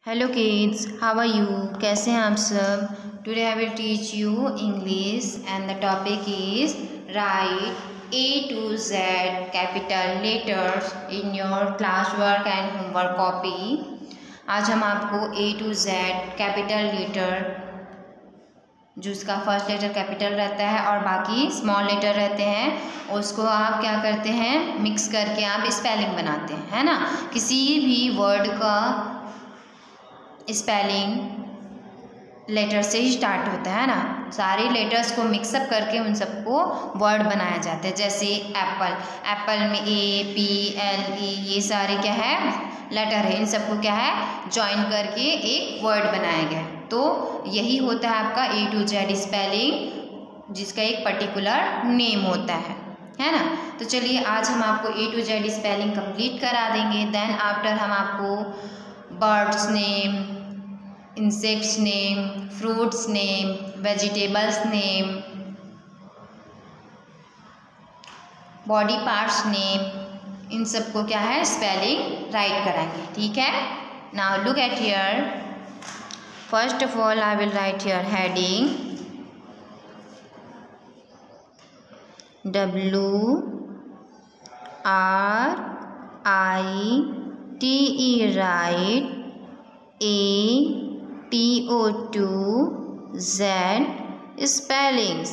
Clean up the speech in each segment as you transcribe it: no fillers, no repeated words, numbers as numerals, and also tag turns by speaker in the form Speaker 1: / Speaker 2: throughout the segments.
Speaker 1: Hello kids, how are you? कैसे हैं आप सब? Today I will teach you English and the topic is write A to Z capital letters in your class work and homework copy. आज हम आपको A to Z capital letter, जो उसका first letter capital रहता है और बाकी small letter रहते हैं, उसको आप क्या करते हैं, मिक्स करके आप स्पेलिंग बनाते हैं, है ना। किसी भी वर्ड का स्पेलिंग लेटर से ही स्टार्ट होता है ना। सारे लेटर्स को मिक्सअप करके उन सबको वर्ड बनाया जाता है। जैसे एप्पल, एप्पल में APPLE ये सारे क्या है, लेटर है। इन सबको क्या है, जॉइन करके एक वर्ड बनाया गया है। तो यही होता है आपका A to Z स्पेलिंग, जिसका एक पर्टिकुलर नेम होता है ना। तो चलिए आज हम आपको A to Z spelling complete करा देंगे। देन आफ्टर हम आपको birds name, insects name, fruits name, vegetables name, body parts name, इन सबको क्या है, स्पेलिंग राइट कराएंगे। ठीक है। Now look at here. First of all I will write here heading WRITE, write. APO2Z spellings,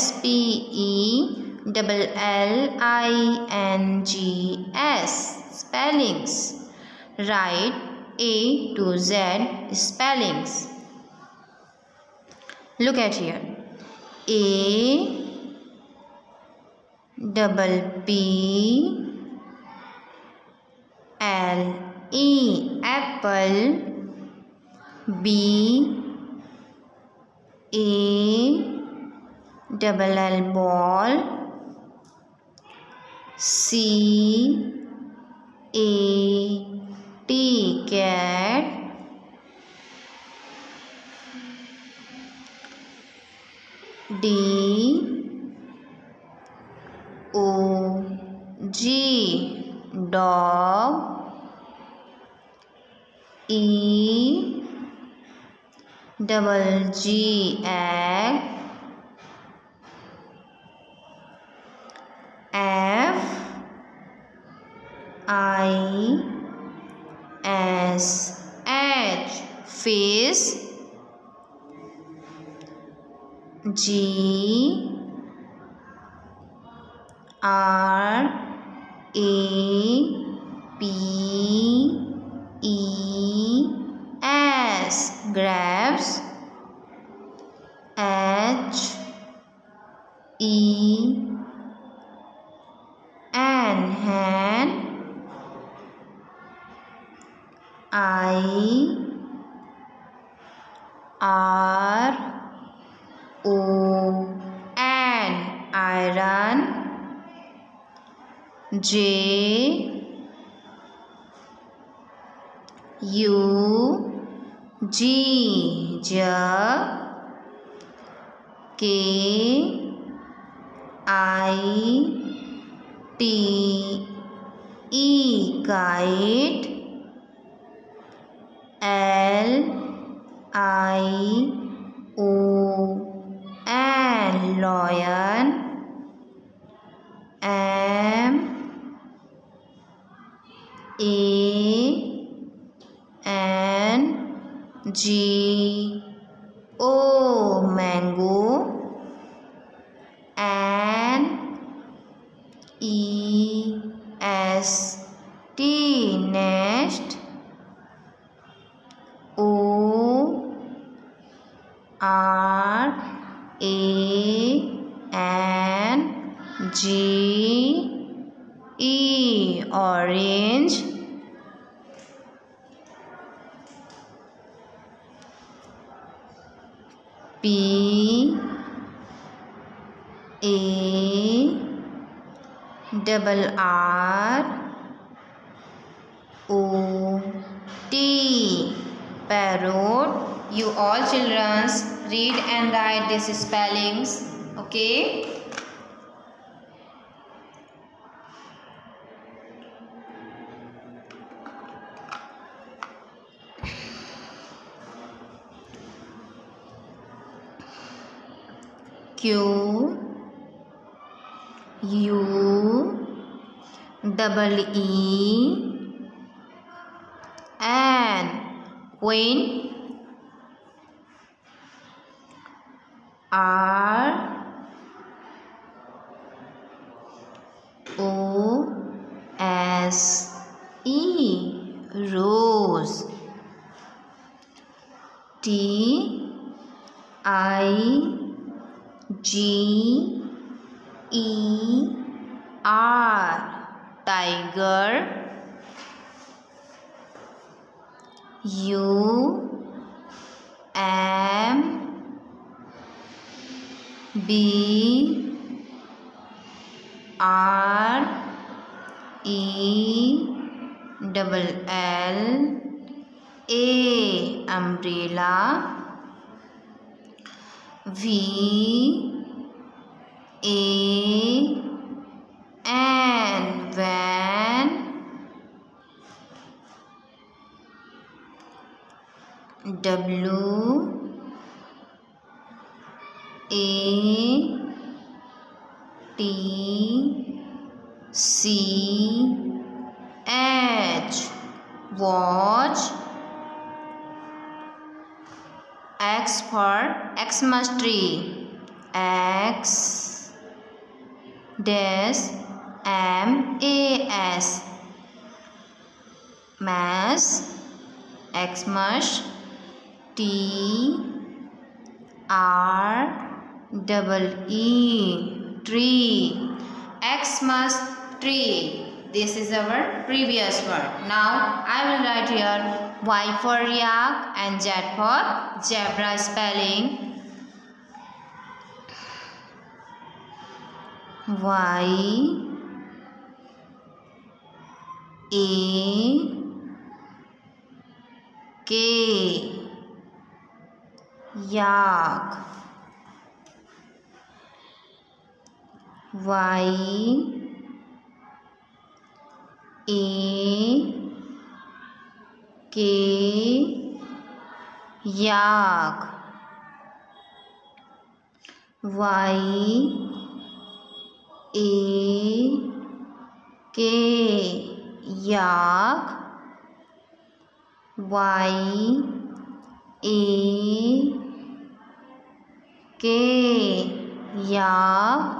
Speaker 1: SPELLINGS spellings, right? A to Z spellings. Look at here. APPLE apple, BALL ball, CAT cat, DOG dog, EGG egg, FISH fish, GRAPES grapes, HEN hen, IRON iron, JUG jug, KITE kite, LION lion, MANGO mango, NEST nest, ORANGE orange, PARROT parrot. You all children read and write these spellings. Okay. Q U double E N, queen. R O S E, rose. T I G E R, tiger. U M B R E double L A, umbrella. V A N, van. W A T C H, watch. X for Xmas tree. X dash MAS, mass. Xmas. T R double E, tree. Xmas tree. This is our previous word. Now I will write here Y for yak and Z for zebra spelling. Y A K, yak. Y A K, yak. Y A K, yak. Y A K, yak.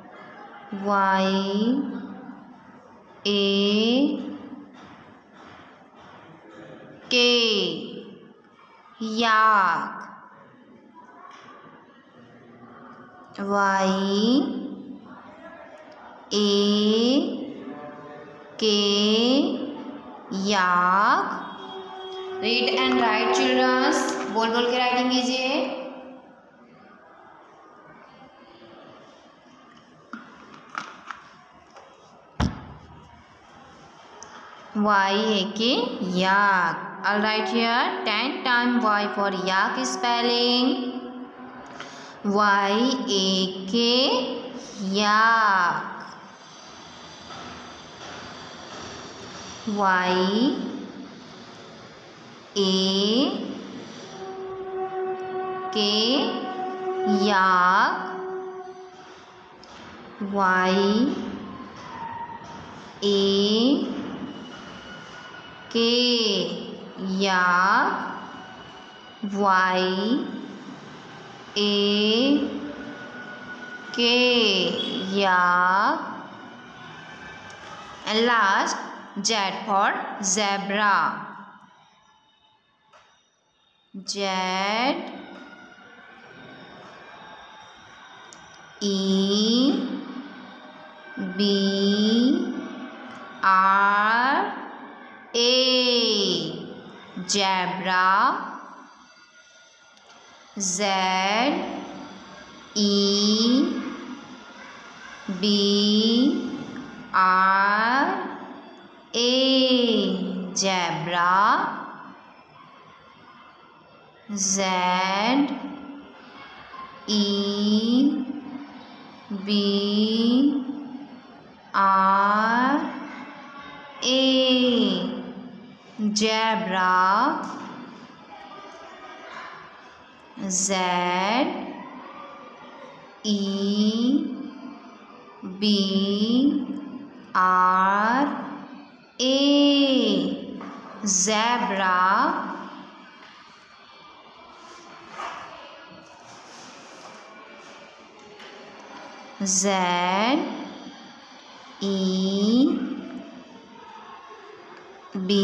Speaker 1: Y A K, yak. Y A K, yak. Read and write childrens, बोल बोल के writing कीजिए. Y-A-K, yak. I'll write here 10 times Y for yak spelling. Y-A-K, yak. Y A K, yak. Y A K, yak. Y A K, yak. And last, Z for zebra. Z E B R A, zebra. Z E B R A, zebra. Z E B R A, zebra. Z E B R A, zebra. Z E B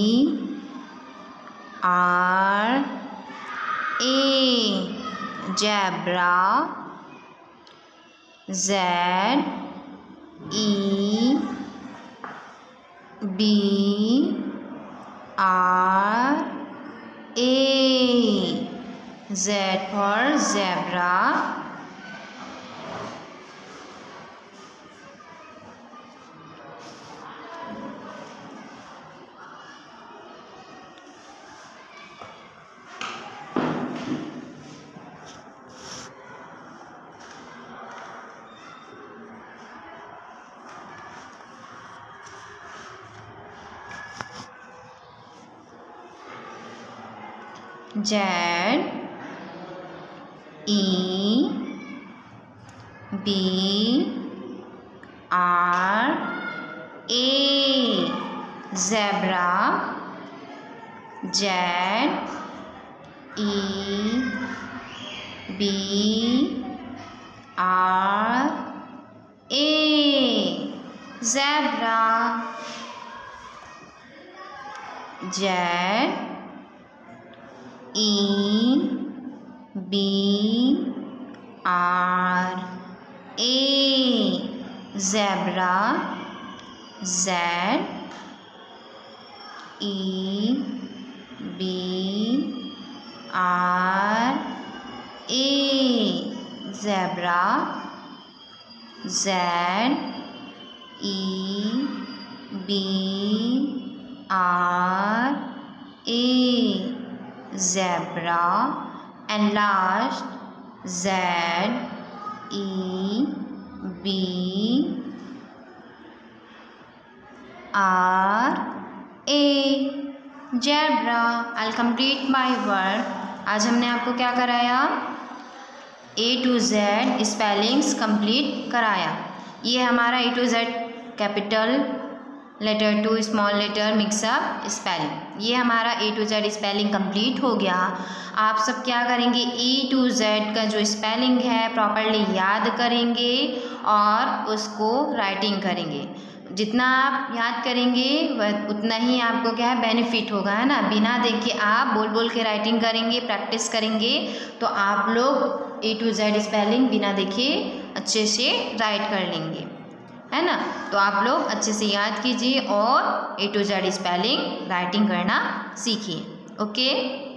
Speaker 1: R A, zebra. Z E B R A, Z for zebra. Z E B R A, zebra. Z E B R A, zebra. Z E B R A, zebra. Z E B R A, zebra. Z E B R A, zebra. And last, Z E B R A, zebra. I'll complete my work. आज हमने आपको क्या कराया? A to Z spellings complete कराया. ये हमारा A to Z capital letter to small letter mix up spelling, ये हमारा A to Z spelling complete हो गया. आप सब क्या करेंगे? A to Z का जो स्पेलिंग है प्रॉपर्ली याद करेंगे और उसको राइटिंग करेंगे. जितना आप याद करेंगे वह उतना ही आपको क्या है बेनिफिट होगा, है ना. बिना देखे आप बोल बोल के राइटिंग करेंगे, प्रैक्टिस करेंगे तो आप लोग A to Z स्पेलिंग बिना देखे अच्छे से राइट कर लेंगे, है ना. तो आप लोग अच्छे से याद कीजिए और A to Z spelling writing करना सीखिए. ओके.